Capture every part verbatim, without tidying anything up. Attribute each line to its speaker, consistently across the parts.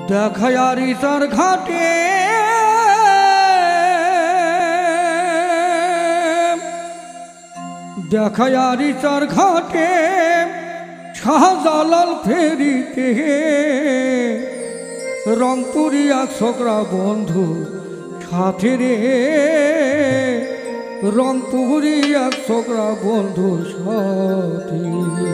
Speaker 1: দেখায়ারি তার ঘাটে দেখায়ারি তার ঘাটে শাহজালাল ফেরিতে রংপুরিয়া ছোকরা বন্ধু সাথে রে রংপুরিয়া ছোকরা বন্ধু সাথে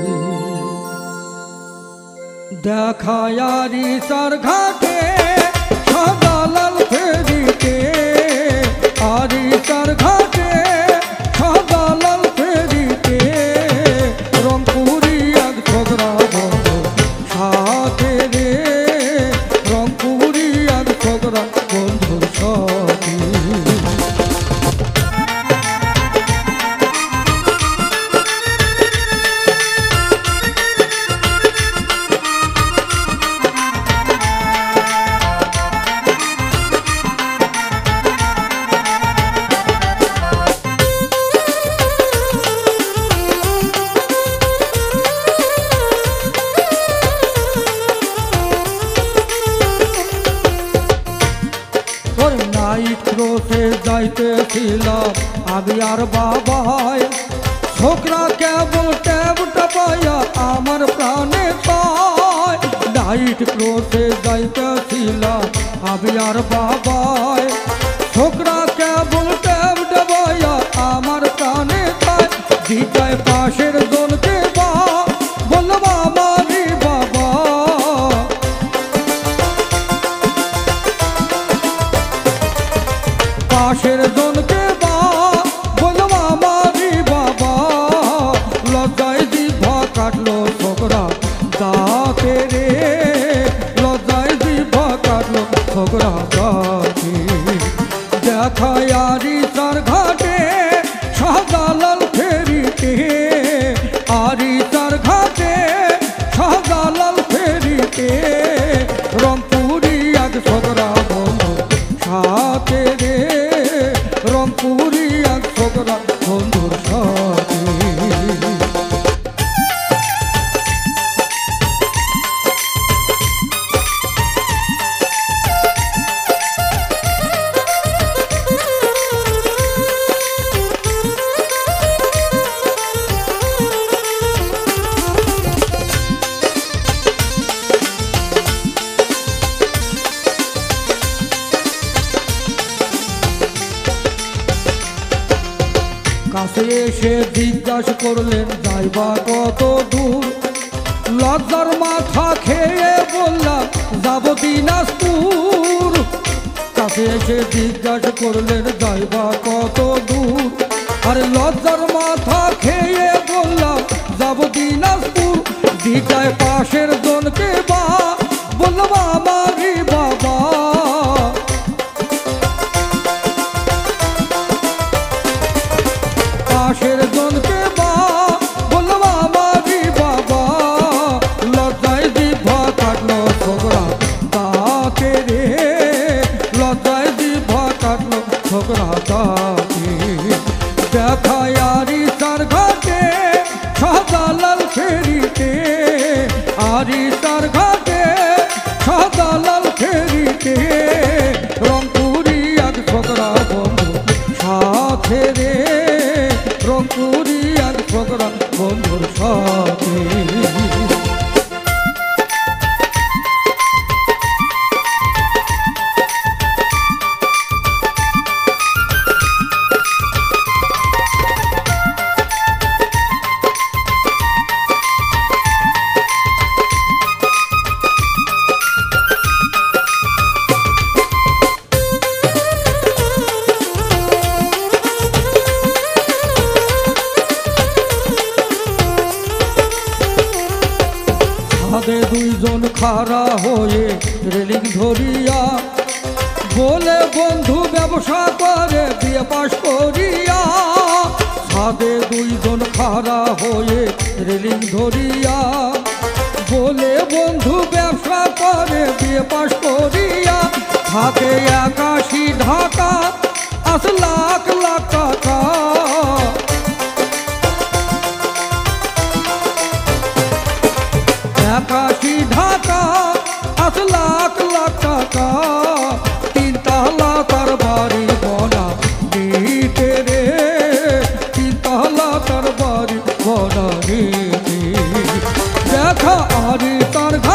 Speaker 1: দেখায়ারি তার ঘাটে শাহজালাল ফেরিতে আরি তার ঘাটে শাহজালাল ফেরিতে রংপুরিয়া ছোকরা বন্ধু সাথে রে রংপুরিয়া ছোকরা বন্ধু সাথে নাইট ক্রসে যাইতেছিলাম আমি আর বাবাই ছোকরা কেবল ট্যাব টাপাইয়া আমার প্রাণে পায় নাইট ক্রসে যাইতেছিলাম আমি আর বাবাই ছোকরা কেবল ট্যাব টাপাইয়া আমার প্রাণে পায় দিটায় পাশের জনকে বা বললাম আমারই বাবা পাশের জনকে বা বললাম আমারই বাবা লজ্জায় জিভা কাটলো ছোকরা দাঁতে রে লজ্জায় জিভা কাটলো ছোকরা দাঁতে দেখায়ারি তার ঘাটে শাহজালাল ফেরিতে আরি তার ঘাটে শাহজালাল ফেরিতে রংপুরিয়া ছোকরা বন্ধু সাথে রে রংপুরিয়া ছোকরা বন্ধুর সাথে কাছে এসে জিজ্ঞাসা করলেন যাইবা কত দূর লজ্জার মাথা খেয়ে বললাম যাব দিনাজপুর কাছে এসে জিজ্ঞাসা করলেন যাইবা কত দূর আরে লজ্জার মাথা খেয়ে বললাম যাব দিনাজপুর দিটায় পাশের জনকে বা বললাম আমারই বাবা পাশের জনকে বা বললাম আমারই বাবা লজ্জায় জিভা কাটলো ছোকরা দাঁতে রে লজ্জায় জিভা কাটলো ছোকরা দাঁতে দেখায়ারি তার ঘাটে শাহজালাল ফেরিতে আরি তার ঘাটে শাহজালাল ফেরিতে রংপুরিয়া ছোকরা বন্ধু সাথে রে রংপুরিয়া ছোকরা বন্ধুর সাথে ছাদে দুইজন খাড়া হয়ে রেলিং ধরিয়া বলে বন্ধু ব্যবসা করে বিয়ে পাশ করিয়া ছাদে দুইজন খাড়া হয়ে রেলিং ধরিয়া বলে বন্ধু ব্যবসা করে বিয়ে পাশ করিয়া থাকে একাশি ঢাকা আস লাখ লাখ টাকা একাশি ঢাকা আস লাখ লাখ আর তার